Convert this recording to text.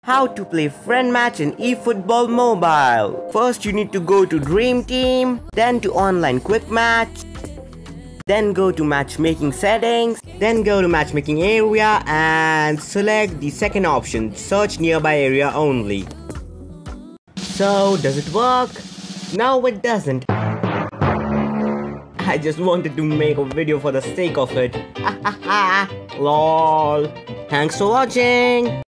How to play friend match in Efootball Mobile. First you need to go to Dream Team, then to Online Quick Match, then go to Matchmaking Settings, then go to Matchmaking Area and select the second option, Search Nearby Area Only. So does it work? No, it doesn't. I just wanted to make a video for the sake of it. LOL. Thanks for watching.